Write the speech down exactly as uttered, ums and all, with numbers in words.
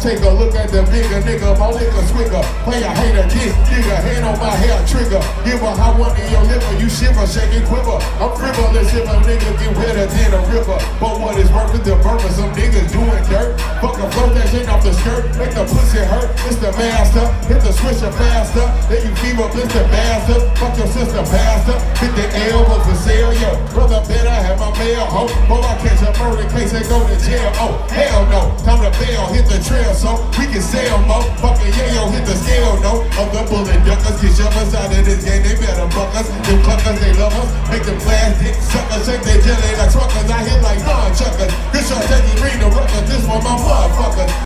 take a look at the bigger nigga, my liquor swigger. Play a hater, this nigga, hand on my hair trigger. Give a hot one in your liver, you shiver, shake and quiver. I'm frivolous if a nigga get wetter than a river. But what is worth is the burger, some niggas doing dirt. Fuck a float that shit off the skirt, make the pussy hurt. It's the master, hit the switcher faster. Then you fever, blitz the bastard. Fuck your sister, pastor. Hit the elbows for sale, yo. Brother better have my mail, ho. Boy, I catch a murder case and go to jail. Oh, hell no. Time to bail, hit the trail so we can sail mo. Fucking yeah, yo, hit the scale, no. Of the bullet duckers, get shovers out of this game, they better buck us. Them cluckers, they love us. Make them plastic suckers, shake their jelly like truckers. I hit like non-chuckers. This shot taking green the ruckers, this one my motherfuckers.